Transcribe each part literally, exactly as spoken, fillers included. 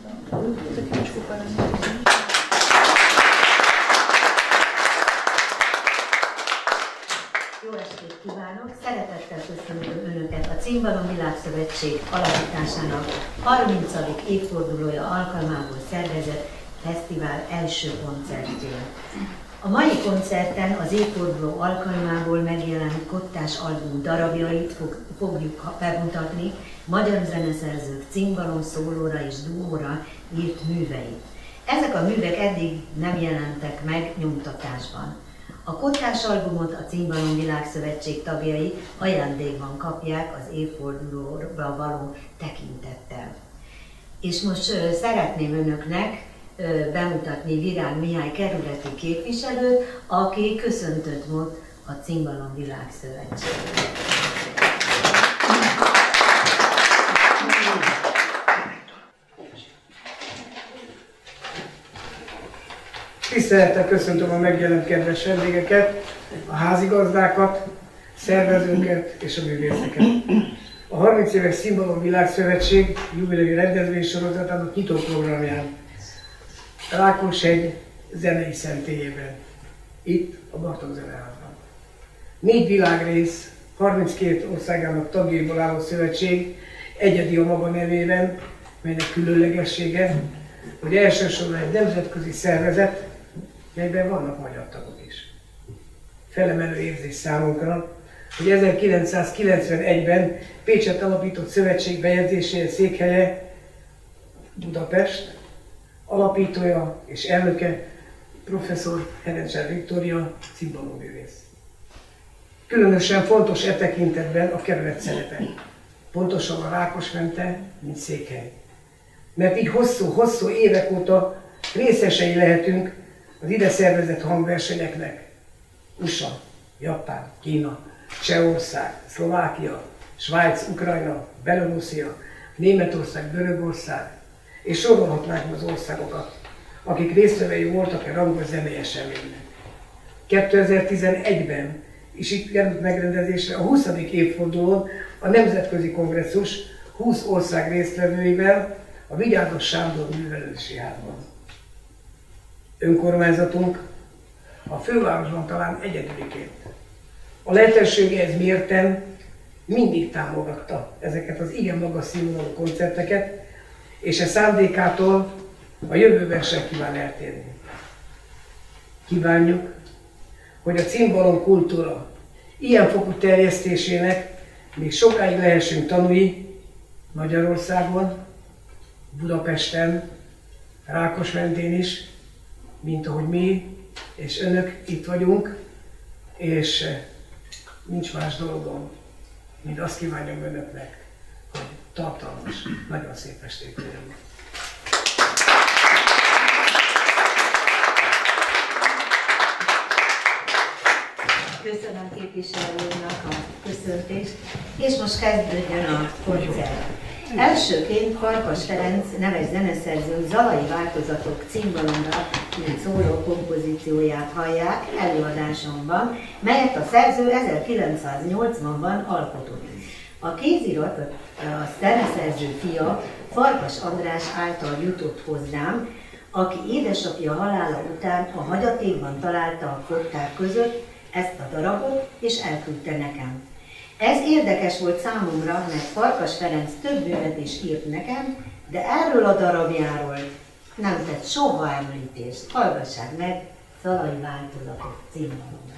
Jó estét kívánok! Szeretettel köszöntöm Önöket a Cimbalom Világszövetség alapításának harmincadik évfordulója alkalmából szervezett fesztivál első koncertjén. A mai koncerten az évforduló alkalmából megjelent Kottás album darabjait fog, fogjuk bemutatni, magyar zeneszerzők cimbalom, szólóra és duóra írt műveit. Ezek a művek eddig nem jelentek meg nyomtatásban. A Kottás albumot a Cimbalom Világszövetség tagjai ajándékban kapják az évfordulóra való tekintettel. És most uh, szeretném Önöknek uh, bemutatni Virág Mihály kerületi képviselőt, aki köszöntött mond a Cimbalom Világszövetségben. Tisztelettel köszöntöm a megjelent kedves vendégeket, a házigazdákat, szervezőket és a művészeket. A harminc éves Cimbalom Világszövetség jubileumi rendezvénysorozatának nyitó programján Rákoshegy zenei szentélyében, itt a Bartók Zeneházban. Négy világrész, harminckét országának tagjaiból álló szövetség egyedi a maga nevében, melynek különlegessége, hogy elsősorban egy nemzetközi szervezet, melyben vannak magyar tagok is. Felemelő érzés számunkra, hogy ezerkilencszázkilencvenegyben Pécset alapított szövetség bejegyzéséhez székhelye Budapest, alapítója és elnöke professzor Herencsár Viktória, cimbalomművész. Különösen fontos e tekintetben a kerület szerepe, pontosan a Rákosmente, mint székhely. Mert így hosszú-hosszú évek óta részesei lehetünk az ide szervezett hangversenyeknek. u es á, Japán, Kína, Csehország, Szlovákia, Svájc, Ukrajna, Belorusszia, Németország, Görögország, és sorolhatnánk az országokat, akik résztvevői voltak a rangos zenei eseménynek. kétezer-tizenegyben is itt került megrendezésre a huszadik évfordulón a Nemzetközi Kongresszus húsz ország résztvevőivel a Vigyázos Sándor Művelődési Házban. Önkormányzatunk a fővárosban talán egyedüliként. A lehetőségehez mérten mindig támogatta ezeket az igen magas színvonalú koncerteket, és a szándékától a jövőben sem kíván eltérni. Kívánjuk, hogy a cimbalom kultúra ilyen fokú terjesztésének még sokáig lehessünk tanúi Magyarországon, Budapesten, Rákosmentén is, mint ahogy mi és Önök itt vagyunk, és nincs más dolgom, mint azt kívánjam Önöknek, hogy tartalmas, nagyon szép estét legyen. Köszönöm képviselőnek a köszöntést, és most kezdődjön a koncert. Elsőként Farkas Ferenc neves zeneszerző Zalai változatok cimbalomra írt szóló kompozícióját hallják előadásomban, melyet a szerző ezerkilencszáznyolcvanban alkotott. A kézirat a zeneszerző fia, Farkas András által jutott hozzám, aki édesapja halála után a hagyatékban találta a kottár között ezt a darabot, és elküldte nekem. Ez érdekes volt számomra, mert Farkas Ferenc több művet is írt nekem, de erről a darabjáról nem tett soha említést. Hallgassák meg Zalai változatok cimbalomra.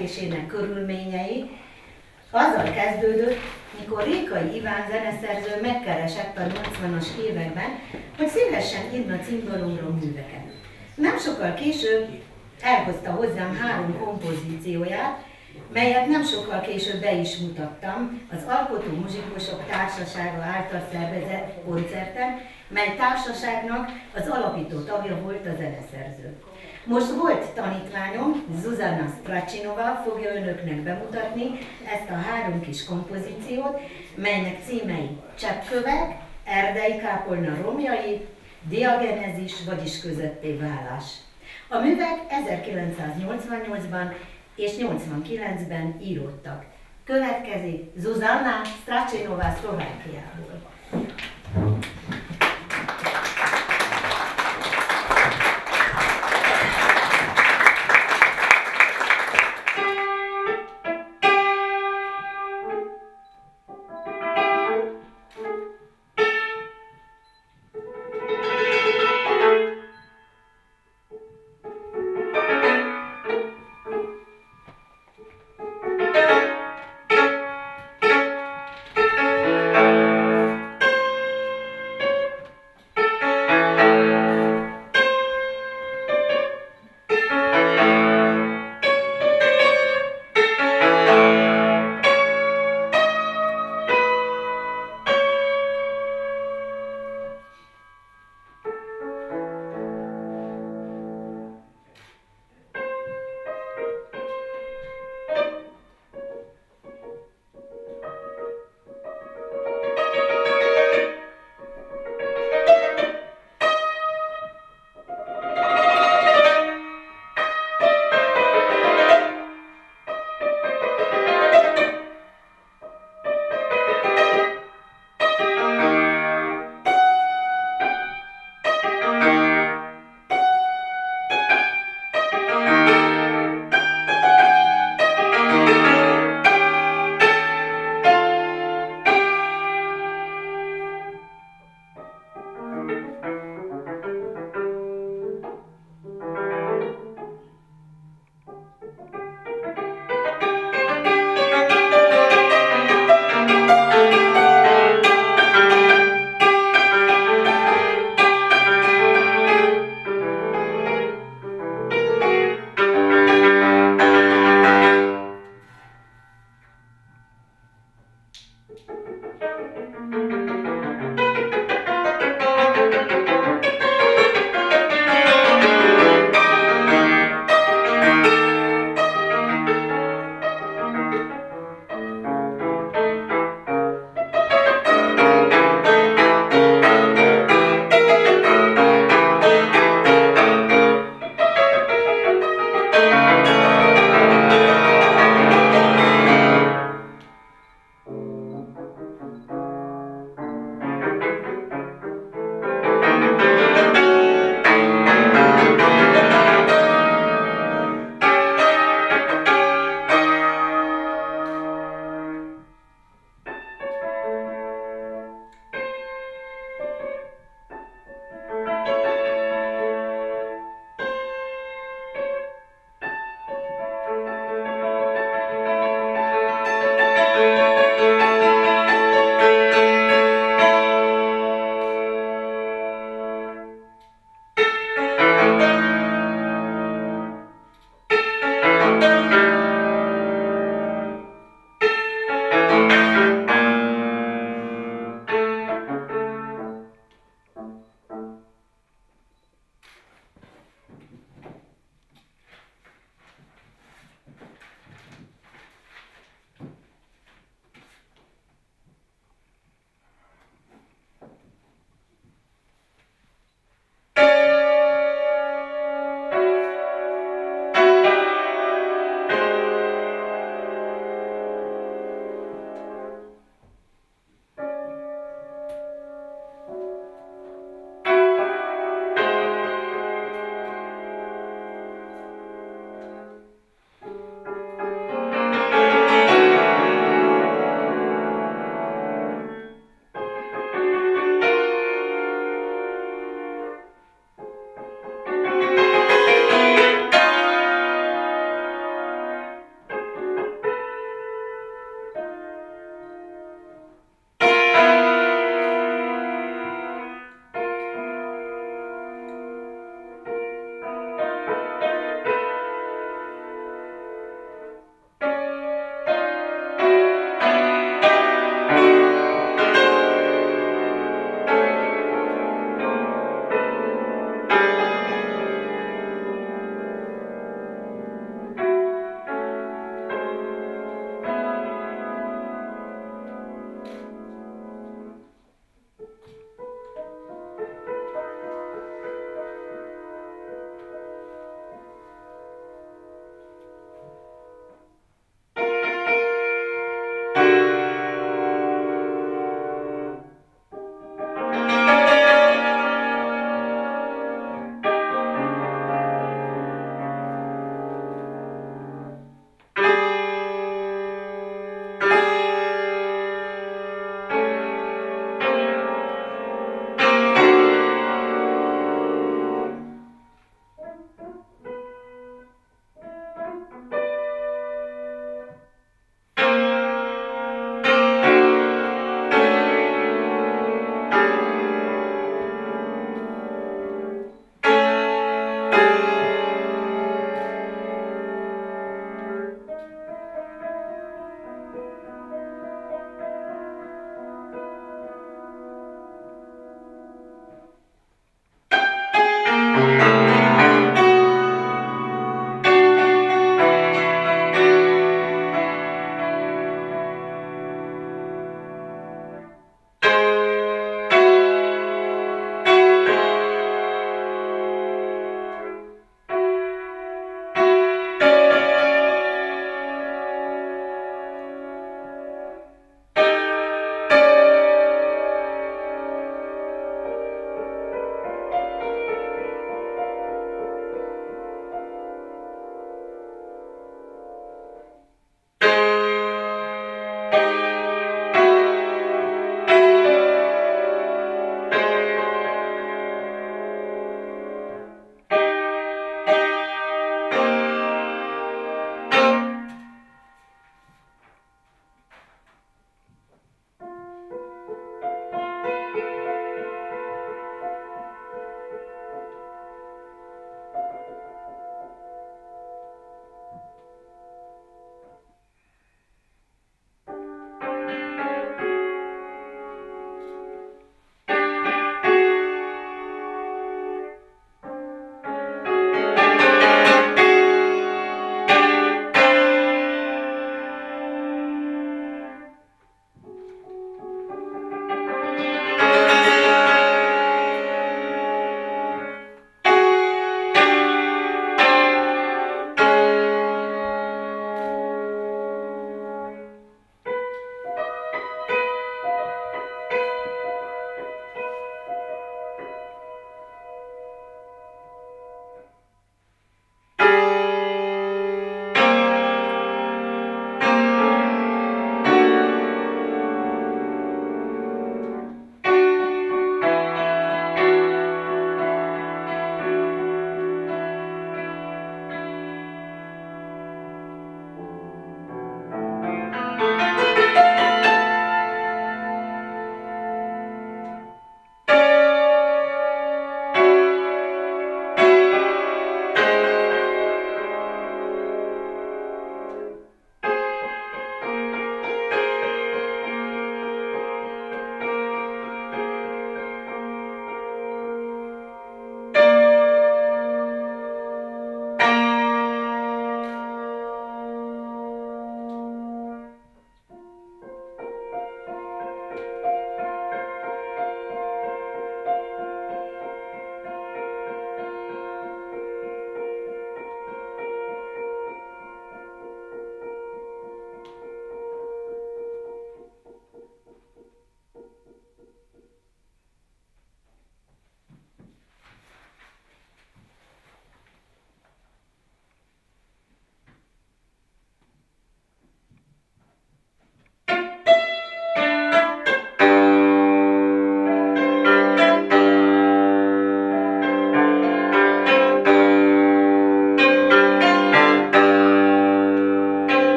születésének körülményei azzal kezdődött, mikor Rékai Iván zeneszerző megkeresett a nyolcvanas években, hogy szívesen írna cimbalomról műveket. Nem sokkal később elhozta hozzám három kompozícióját, melyet nem sokkal később be is mutattam az Alkotó Muzsikusok Társasága által szervezett koncerten, mely társaságnak az alapító tagja volt a zeneszerző. Most volt tanítványom, Zuzana Stracinova fogja önöknek bemutatni ezt a három kis kompozíciót, melynek címei Cseppkövek, Erdei kápolna romjai, Diagenezis, vagyis közötté válás. A művek ezerkilencszáznyolcvannyolcban és nyolcvankilencben íródtak. Következik Zuzana Stracinova Szlovákiából.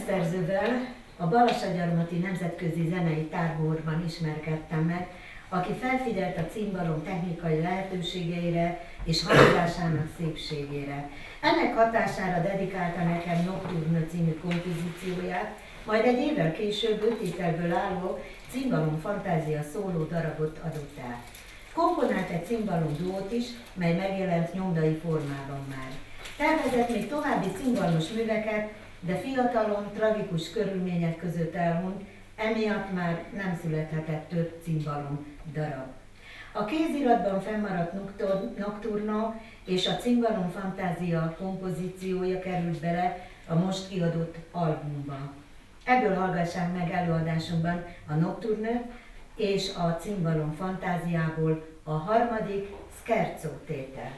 zeneszerzővel a Balassagyarmati Nemzetközi Zenei Táborban ismerkedtem meg, aki felfigyelt a cimbalom technikai lehetőségeire és hangolásának szépségére. Ennek hatására dedikálta nekem Nocturne című kompozícióját, majd egy évvel később öt ételből álló cimbalom fantázia szóló darabot adott el. Komponált egy cimbalom duót is, mely megjelent nyomdai formában már. Tervezett még további cimbalmos műveket, de fiatalon, tragikus körülmények között elhunyt, emiatt már nem születhetett több cimbalom darab. A kéziratban fennmaradt Nocturno és a cimbalom fantázia kompozíciója került bele a most kiadott albumba. Ebből hallgassák meg előadásunkban a Nocturne és a cimbalom fantáziából a harmadik Scherzo tételt.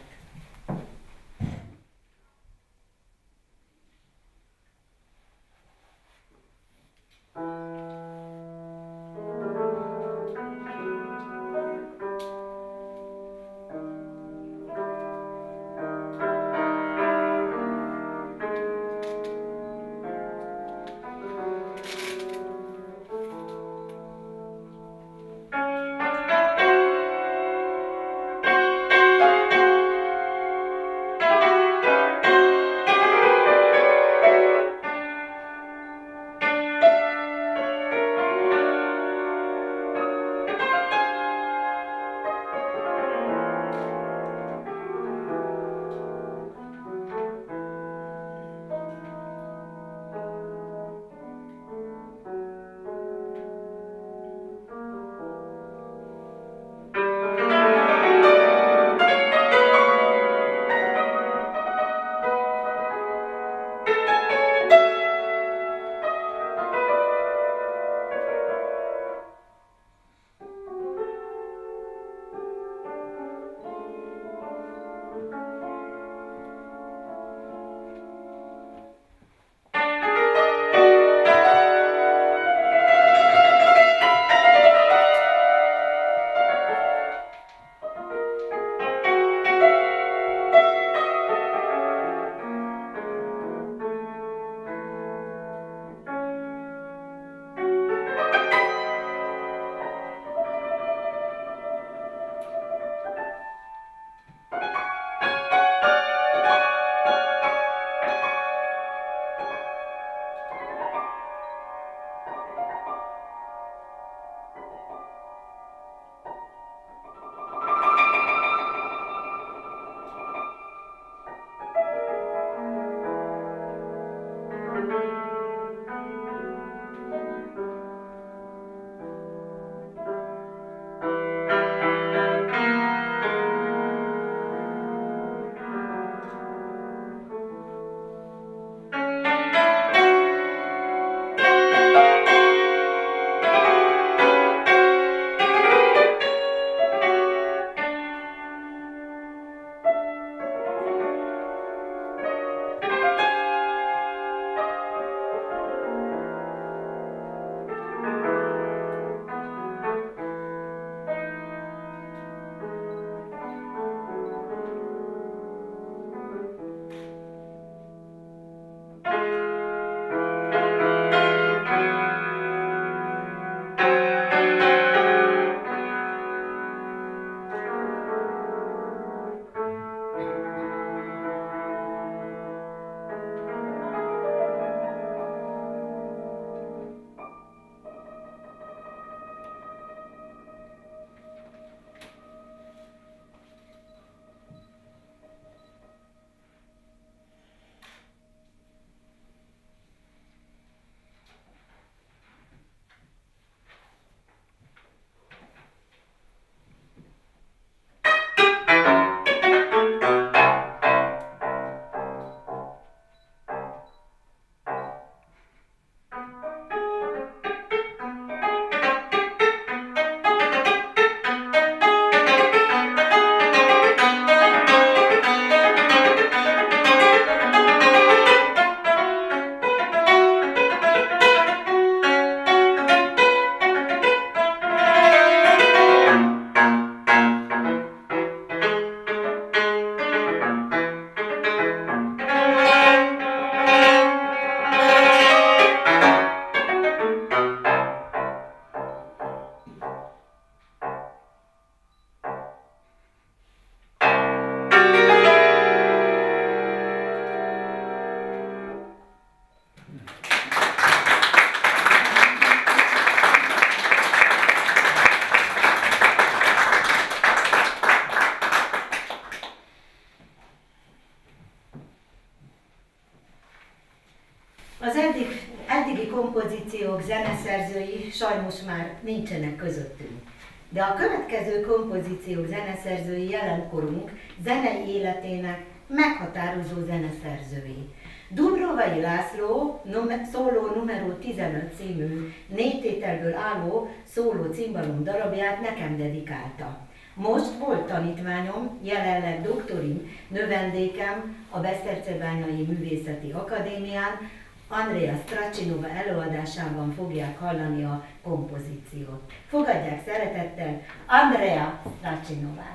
fiúk zeneszerzői sajnos már nincsenek közöttünk. De a következő kompozíciók zeneszerzői jelenkorunk zenei életének meghatározó zeneszerzői. Dubrovai László nume, szóló numero tizenöt című négy tételből álló szóló cimbalom darabját nekem dedikálta. Most volt tanítványom, jelenleg doktori növendékem a Besztercebányai Művészeti Akadémián, Andrea Stracinova előadásában fogják hallani a kompozíciót. Fogadják szeretettel Andrea Stracinovát!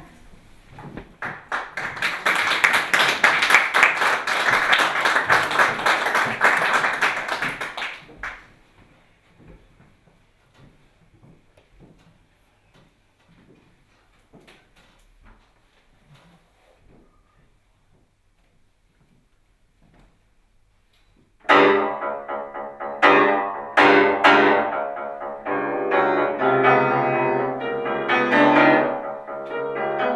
Thank you.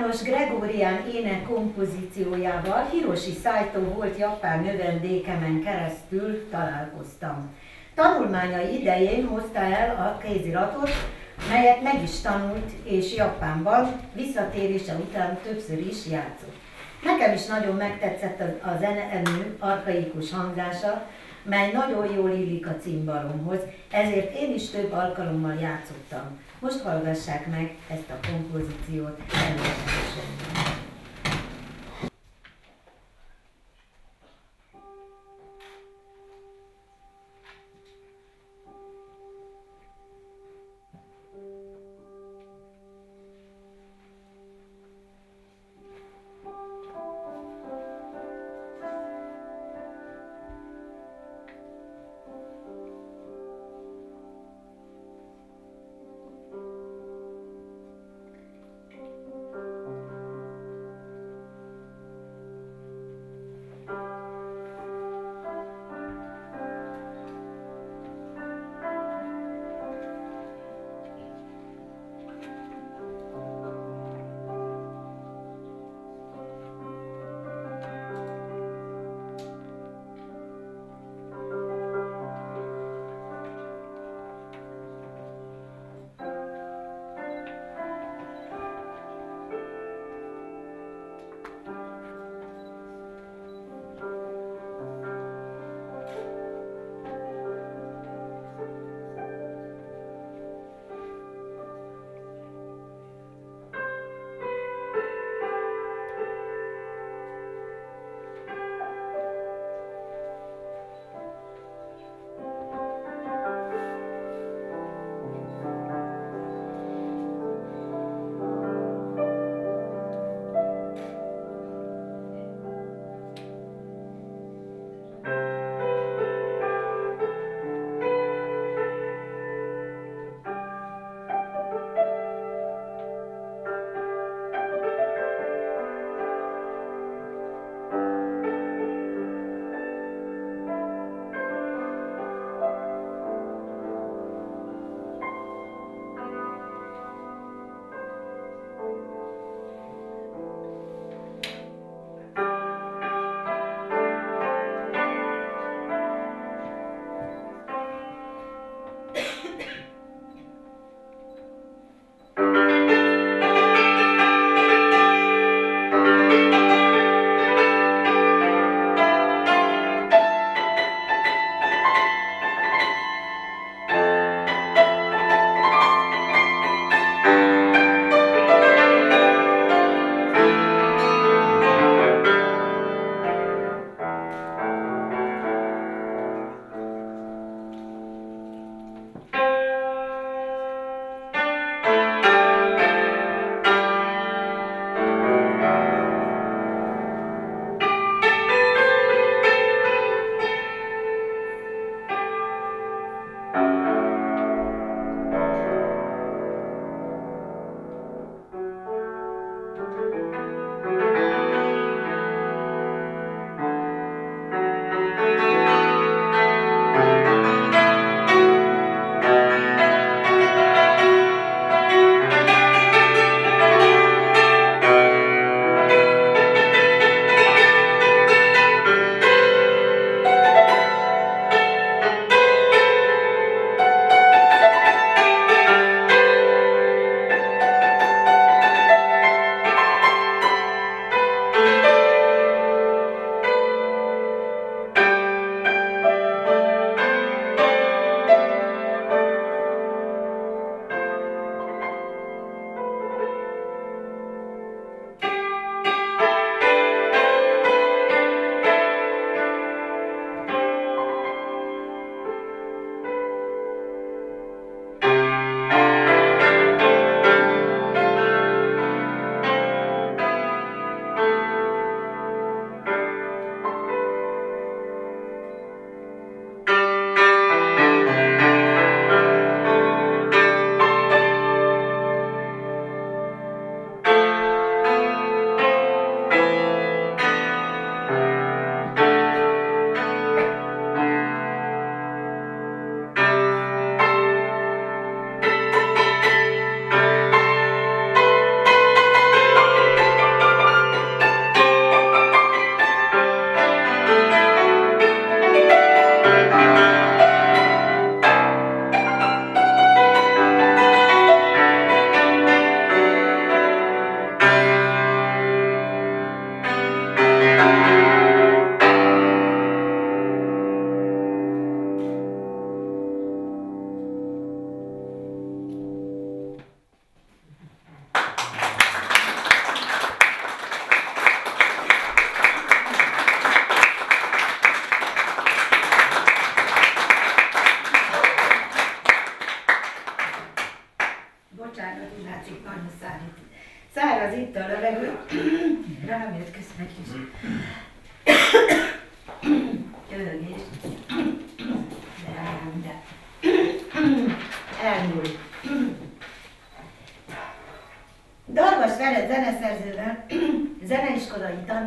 János Gregorián ének kompozíciójával Hiroshi Saito volt japán növendékemen keresztül találkoztam. Tanulmányai idején hozta el a kéziratot, melyet meg is tanult, és Japánban visszatérése után többször is játszott. Nekem is nagyon megtetszett a zenemű arkaikus hangzása, mely nagyon jól illik a cimbalomhoz, ezért én is több alkalommal játszottam. Most hallgassák meg ezt a kompozíciót előzetesen.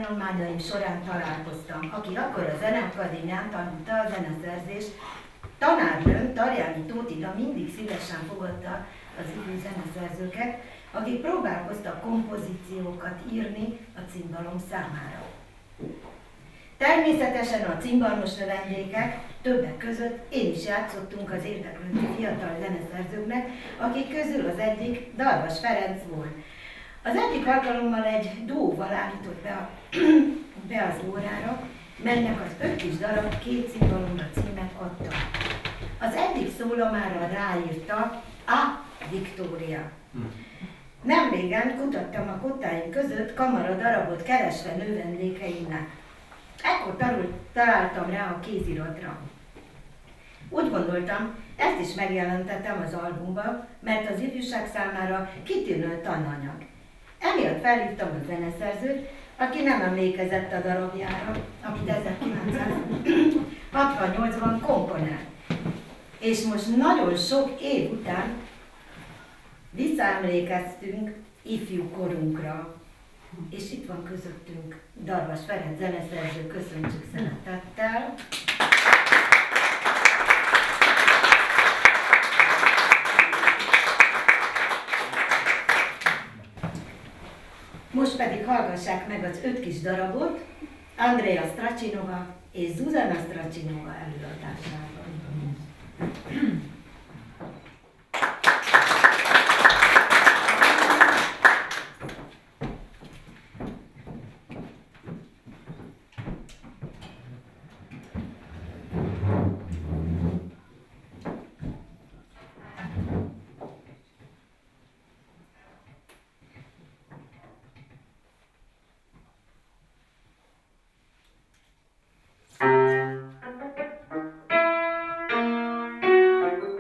tanulmányaim során találkoztam, aki akkor a Zeneakadémián tanulta a zeneszerzést. Tanárnőm, Tarjáni Tótida mindig szívesen fogadta az ifjú zeneszerzőket, akik próbálkoztak kompozíciókat írni a cimbalom számára. Természetesen a cimbalmos növendékek, többek között én is játszottunk az érdeklődő fiatal zeneszerzőknek, akik közül az egyik Darvas Ferenc volt. Az egyik alkalommal egy duóval állított be, a, be az órára, melynek az öt kis darab két cimbalomra címet adta. Az egyik szólamára ráírta A. Viktória. Nem régen kutattam a kottáim között kamara darabot keresve növendékeimnek. Ekkor tanult, találtam rá a kéziratra. Úgy gondoltam, ezt is megjelentettem az albumba, mert az ifjúság számára kitűnő tananyag. Emiatt felhívtam a zeneszerzőt, aki nem emlékezett a darabjára, amit ezerkilencszázhatvannyolcban komponált. És most nagyon sok év után visszaemlékeztünk ifjú korunkra. És itt van közöttünk Darvas Ferenc zeneszerző, köszöntjük szeretettel. Most pedig hallgassák meg az öt kis darabot Andrea Stracinova és Zuzana Stracinova előadásában. Thank you.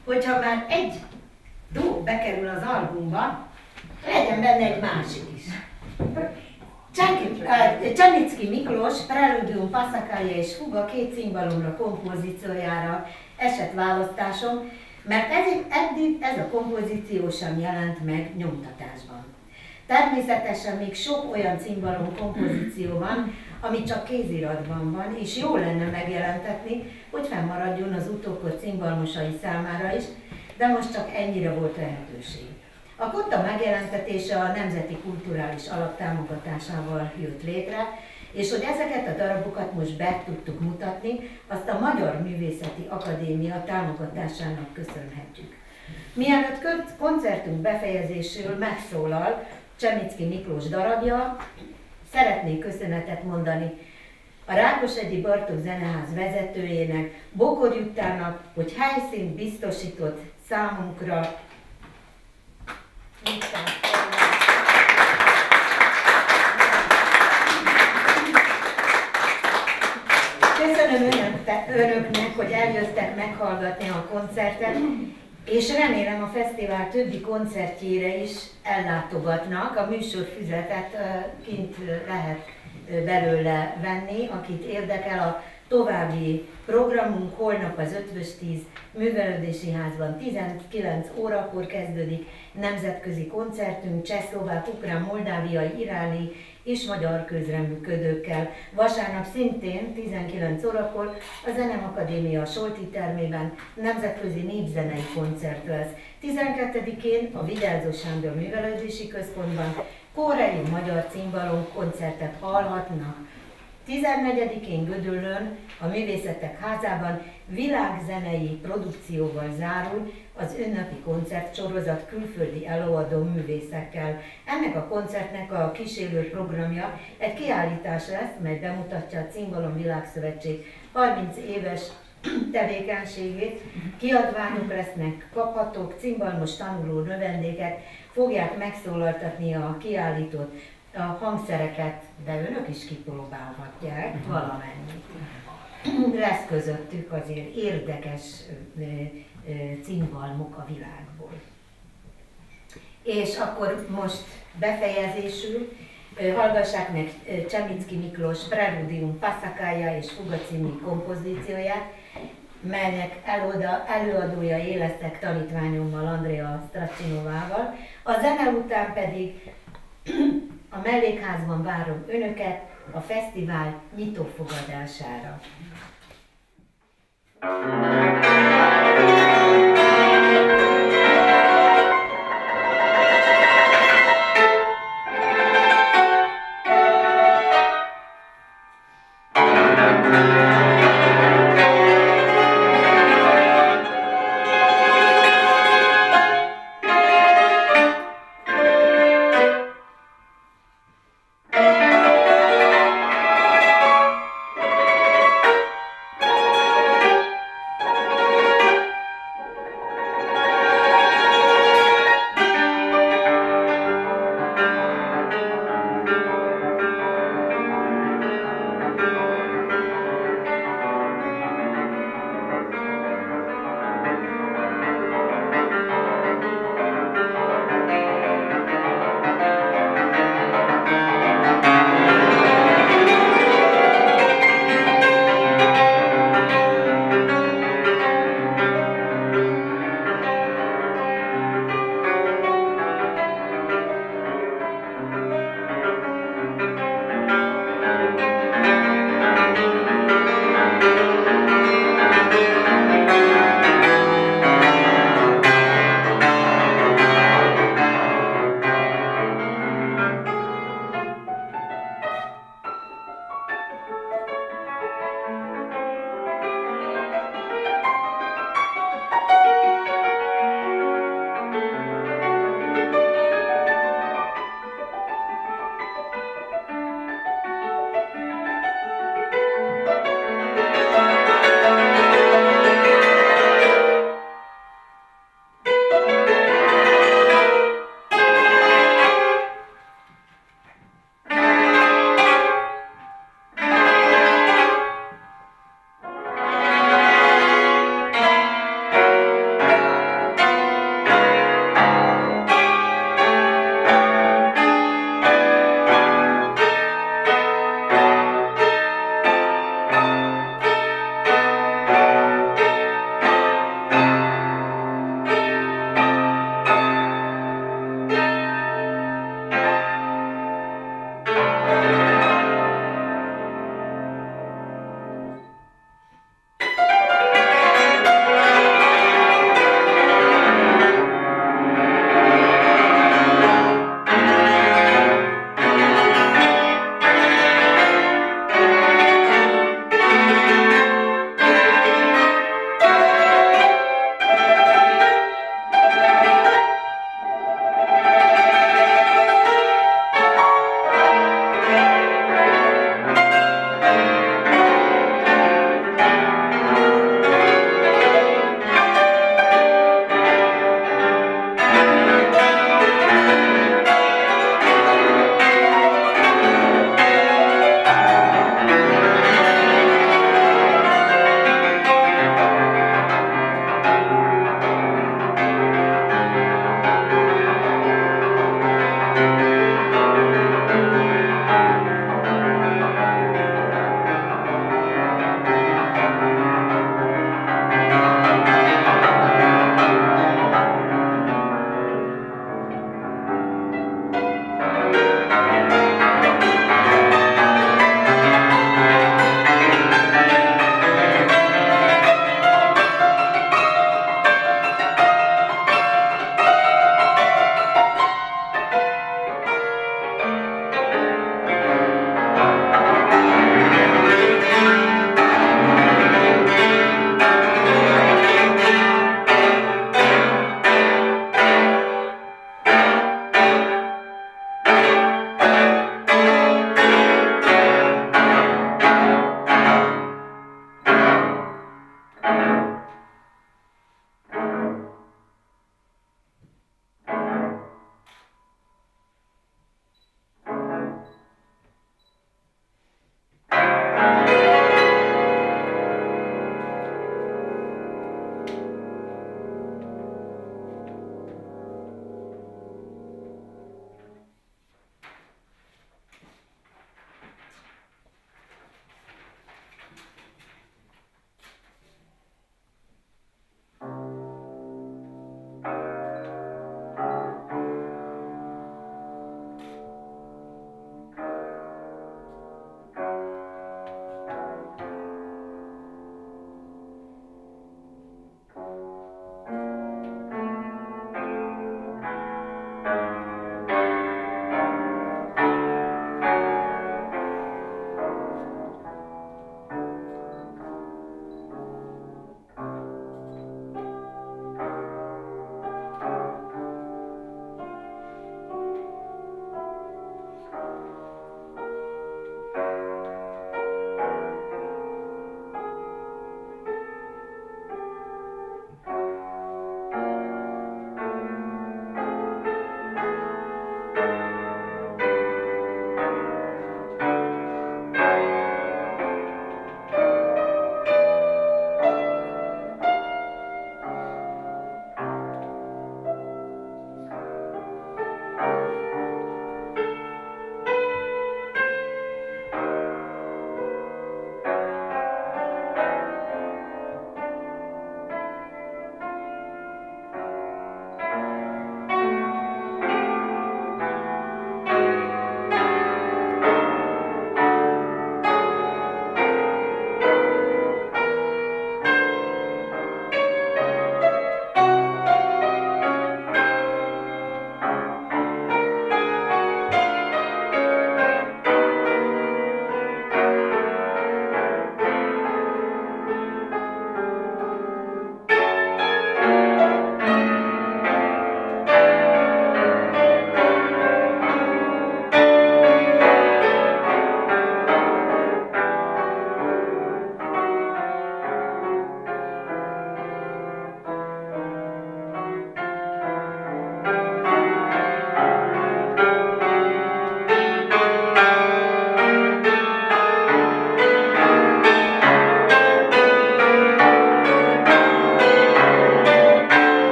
hogyha már egy dolog bekerül az albumba, legyen benne egy másik is. Csernicki Miklós Preludium, Passacaglia és Fuga két cimbalomra kompozíciójára esett választásom, mert ez, eddig ez a kompozíció sem jelent meg nyomtatásban. Természetesen még sok olyan cimbalom kompozíció van, ami csak kéziratban van, és jó lenne megjelentetni, hogy fennmaradjon az utókor cimbalmosai számára is, de most csak ennyire volt lehetőség. A kotta megjelentetése a Nemzeti Kulturális Alap támogatásával jött létre, és hogy ezeket a darabokat most be tudtuk mutatni, azt a Magyar Művészeti Akadémia támogatásának köszönhetjük. Mielőtt koncertünk befejezéséről megszólal Csernicki Miklós darabja, szeretnék köszönetet mondani a Rákosegyi Bartók Zeneház vezetőjének, Bokor Juttának, hogy helyszínt biztosított számunkra. Köszönöm önöknek, hogy eljöttek meghallgatni a koncertet, és remélem a fesztivál többi koncertjére is ellátogatnak. A műsorfüzetet kint lehet belőle venni, akit érdekel. A további programunk holnap az Eötvös tíz Művelődési Házban tizenkilenc órakor kezdődik nemzetközi koncertünk cseh-szlovák, ukrán, moldáviai, iráni és magyar közreműködőkkel. Vasárnap szintén tizenkilenc órakor a Zenemakadémia Solti termében nemzetközi népzenei koncert lesz. tizenkettedikén a Vigyázó Sándor Művelődési Központban koreai magyar cimbalom koncertet hallhatnak. tizennegyedikén Gödöllőn a Művészetek Házában világzenei produkcióval zárul az ünnepi koncertsorozat külföldi előadó művészekkel. Ennek a koncertnek a kísérő programja egy kiállítás lesz, mely bemutatja a Cimbalom Világszövetség harminc éves tevékenységét. Kiadványok lesznek, kaphatók, cimbalmos tanuló növendékek fogják megszólaltatni a kiállítót, a hangszereket, de önök is kipróbálhatják valamennyit. Lesz közöttük azért érdekes cimbalmok a világból. És akkor most befejezésül hallgassák meg Csernicki Miklós Preludium, Passacaglia és Fuga című kompozícióját, melynek előada, előadója élesztek tanítványommal, Andrea Stracsinovával. A zene után pedig a mellékházban várom önöket a fesztivál nyitófogadására.